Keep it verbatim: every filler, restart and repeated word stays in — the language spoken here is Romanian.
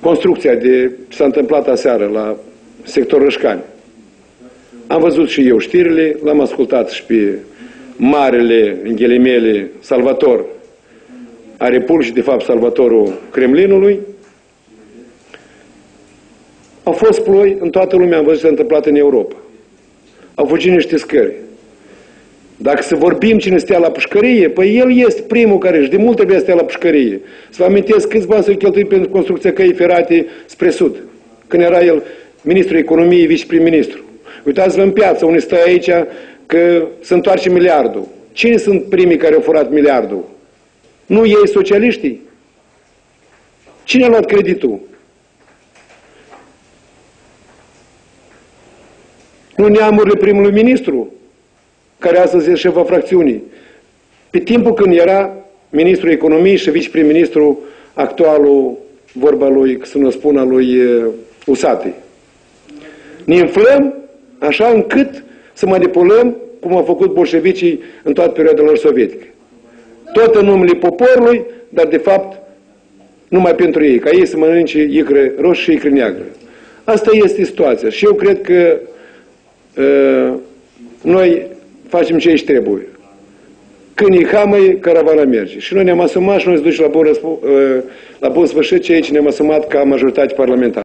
construcția de ce s-a întâmplat aseară la sectorul Rășcani. Am văzut și eu știrile, l-am ascultat și pe marele, în ghilimele, salvator a Republicii, de fapt salvatorul Kremlinului. Au fost ploi în toată lumea, am văzut ce s-a întâmplat în Europa. Au fugit niște scări. Dacă să vorbim cine stea la pușcărie, păi el este primul care și de mult trebuia să stea la pușcărie. Să vă amintesc câți bani s-au cheltuit pentru construcția căii ferate spre sud, când era el ministrul economiei, viceprim-ministru. Uitați-vă în piață, unde stă aici, că se întoarce miliardul. Cine sunt primii care au furat miliardul? Nu ei, socialiștii? Cine a luat creditul? Nu neamurile primului ministru, care astăzi este șefa fracțiunii. Pe timpul când era ministrul economiei și viceprim-ministru actualul, vorba lui, să nu spun, a lui Usati. Ne inflăm așa încât să manipulăm cum au făcut bolșevicii în toată perioada lor sovietică. Tot în numele poporului, dar de fapt numai pentru ei, ca ei să mănânce icre roșie și icre neagră. Asta este situația și eu cred că uh, noi facem ce aici trebuie. Când e hamăi, caravana merge. Și noi ne-am asumat și noi se duce la bun, uh, la bun sfârșit ce aici ne-am asumat ca majoritate parlamentară.